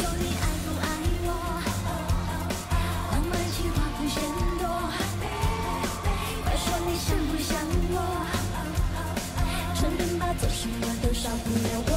说你爱不爱我？浪漫情话不嫌多，快说你想不想我？承认吧，总是我的少不了我。